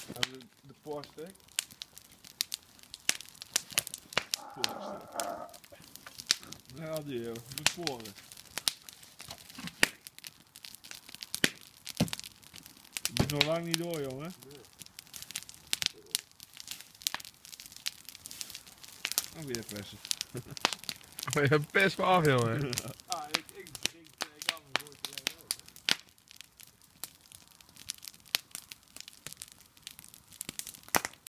De poorstek. Ja, die de poren. Die is nog lang niet door, jongen. En weer persen. Maar je hebt best wel af, jongen.